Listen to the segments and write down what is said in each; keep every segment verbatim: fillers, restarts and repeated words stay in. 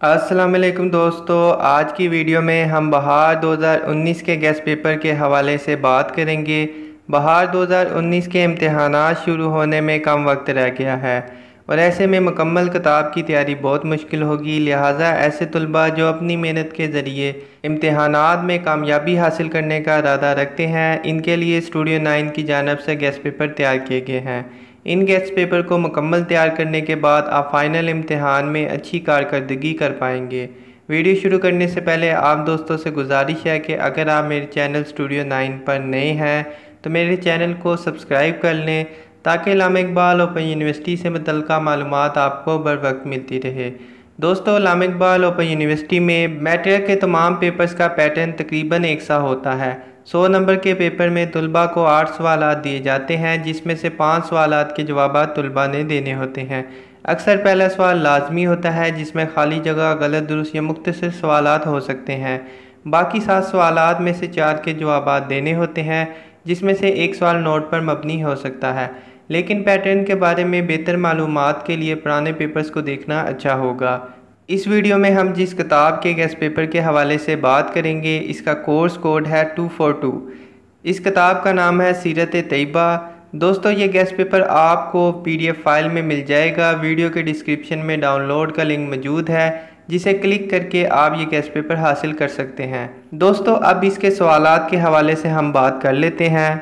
अस्सलाम वालेकुम दोस्तों, आज की वीडियो में हम बहार दो हज़ार उन्नीस के गेस्ट पेपर के हवाले से बात करेंगे। बहार दो हज़ार उन्नीस के इम्तहानात शुरू होने में कम वक्त रह गया है और ऐसे में मुकम्मल किताब की तैयारी बहुत मुश्किल होगी। लिहाजा ऐसे तलबा जो अपनी मेहनत के ज़रिए इम्तहानात में कामयाबी हासिल करने का इरादा रखते हैं, इनके लिए स्टूडियो नाइन की जानिब से गेस्ट पेपर तैयार किए गए हैं। इन गेस्ट पेपर को मुकम्मल तैयार करने के बाद आप फाइनल इम्तिहान में अच्छी कारकर्दगी कर पाएंगे। वीडियो शुरू करने से पहले आप दोस्तों से गुजारिश है कि अगर आप मेरे चैनल स्टूडियो नाइन पर नए हैं तो मेरे चैनल को सब्सक्राइब कर लें ताकि अल्लामा इकबाल ओपन यूनिवर्सिटी से मुतल्लिक़ा मालूमात आपको बर वक्त मिलती रहे। दोस्तों, अल्लामा इकबाल ओपन यूनिवर्सिटी में मैट्रिक के तमाम पेपर्स का पैटर्न तकरीबन एक सा होता है। सौ नंबर के पेपर में तलबा को आठ सवालात दिए जाते हैं, जिसमें से पाँच सवालात के जवाबात तलबा ने देने होते हैं। अक्सर पहला सवाल लाजमी होता है, जिसमें खाली जगह, गलत दुरुस्त या मुख्तसर सवालात हो सकते हैं। बाकी सात सवालात में से चार के जवाबात देने होते हैं, जिसमें से एक सवाल नोट पर मबनी हो सकता है। लेकिन पैटर्न के बारे में बेहतर मालूमात के लिए पुराने पेपर्स को देखना अच्छा होगा। इस वीडियो में हम जिस किताब के गेस्ट पेपर के हवाले से बात करेंगे, इसका कोर्स कोड है टू फोर टू। इस किताब का नाम है सीरत तैयबा। दोस्तों, ये गेस्ट पेपर आपको पीडीएफ फाइल में मिल जाएगा। वीडियो के डिस्क्रिप्शन में डाउनलोड का लिंक मौजूद है, जिसे क्लिक करके आप ये गेस्ट पेपर हासिल कर सकते हैं। दोस्तों, अब इसके सवालात के हवाले से हम बात कर लेते हैं।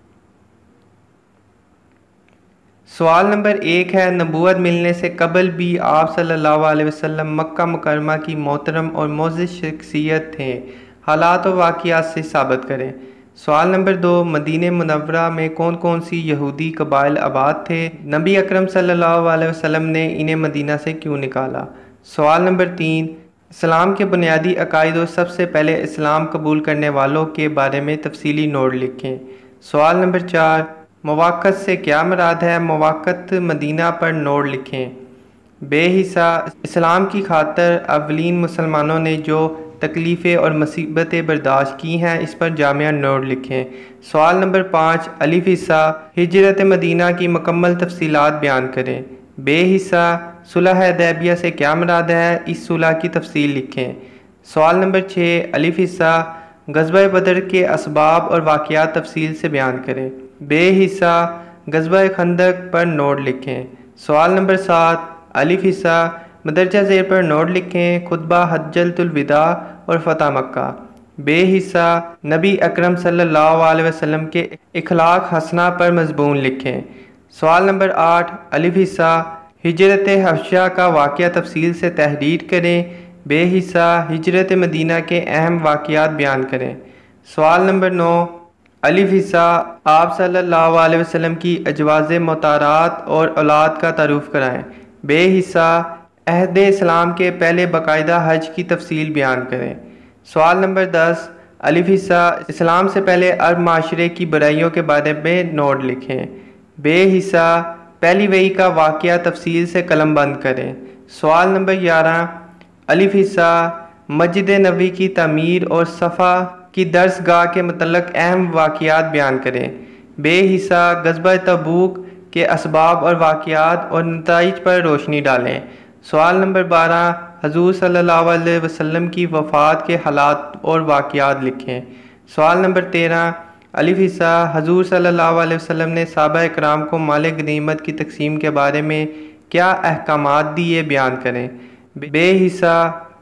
सवाल नंबर एक है, नबूवत मिलने से कबल भी आप सल्लल्लाहु अलैहि वसल्लम मक्का मुकरमा की मोहतरम और मोअज़्ज़ज़ शख्सियत थे, हालात और वाक़ियात से साबित करें। सवाल नंबर दो, मदीने मुनव्वरा में कौन कौन सी यहूदी कबाइल आबाद थे? नबी अकरम सल्लल्लाहु अलैहि वसल्लम ने इन्हें मदीना से क्यों निकाला? सवाल नंबर तीन, इस्लाम के बुनियादी अकायद और सबसे पहले इस्लाम कबूल करने वालों के बारे में तफसीली नोट लिखें। सवाल नंबर चार, मवाक़त से क्या मुराद है? मवाक़त मदीना पर नोट लिखें। बेहिस्सा, इस्लाम की खातर अवलीन मुसलमानों ने जो तकलीफ़ें और मुसीबतें बर्दाश्त की हैं, इस पर जामिया नोट लिखें। सवाल नंबर पाँच, अलिफ हिस्सा, हिजरत मदीना की मुकम्मल तफसीलात बयान करें। बेहिस्सा, सुलह हुदैबिया से क्या मुराद है? इस सुलह की तफसील लिखें। सवाल नंबर छः, अलिफ हिस्सा, ग़ज़वा बदर के असबाब और वाक़ियात तफसील से बयान करें। बेहिस्सा, ग़ज़वा खंदक पर नोट लिखें। सवाल नंबर सात, अलिफ हिस्सा, मदरजा ज़ेर पर नोट लिखें। खुतबा हज्जतुल विदा और फ़तह मक्का। बेहिस्सा, नबी अकरम सल्लल्लाहु अलैहि वसल्लम के इखलाक हसना पर मज़मून लिखें। सवाल नंबर आठ, अलिफ हिस्सा, हिजरत हबशा का वाक़या तफसील से तहरीर करें। बेहिस्सा, हिजरत मदीना के अहम वाक़ियात बयान करें। सवाल नंबर नौ, अलिफ हिस्सा, आप सल्लल्लाहु अलैहि वसल्लम की अजवाज़ मोतारात और औलाद का तारुफ कराएँ। बेहिस्सा, अहद इस्लाम के पहले बाकायदा हज की तफसील बयान करें। सवाल नंबर दस, अलिफ हिस्सा, इस्लाम से पहले अरब माशरे की बुराइयों के बारे में नोट लिखें। बेहिस्सा, पहली वही का वाक़या तफसील से कलम बंद करें। सवाल नंबर ग्यारह, अलिफ हिस्सा, मस्जिद नबवी की तमीर और सफ़ा की दरसगाह के मतलब अहम वाक़ियात बयान करें। बेहिस्सा, ग़ज़वा तबूक के असबाब और वाक़ियात और नताइज पर रोशनी डालें। सवाल नंबर बारह, हज़ूर सल्लल्लाहु अलैहि वसल्लम की वफ़ात के हालात और वाक़ियात लिखें। सवाल नंबर तेरह, अलिफ हिस्सा, हज़ूर सल्लल्लाहु अलैहि वसल्लम ने सहाबा इकराम को माल गनीमत की तक़सीम के बारे में क्या अहकामात दिए, बयान करें। बेहिस्सा,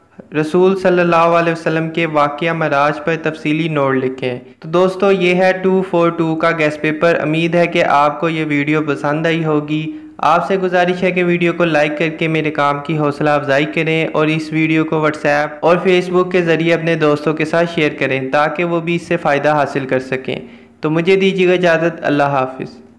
रसूल सल्लल्लाहु अलैहि वसल्लम के वाक़या मराज पर तफसीली नोट लिखें। तो दोस्तों, ये है टू फोर टू का गेस्ट पेपर। उम्मीद है कि आपको ये वीडियो पसंद आई होगी। आपसे गुजारिश है कि वीडियो को लाइक करके मेरे काम की हौसला अफजाई करें और इस वीडियो को व्हाट्सएप और फेसबुक के ज़रिए अपने दोस्तों के साथ शेयर करें ताकि वो भी इससे फ़ायदा हासिल कर सकें। तो मुझे दीजिएगा इजाज़त। अल्लाह हाफ़िज़।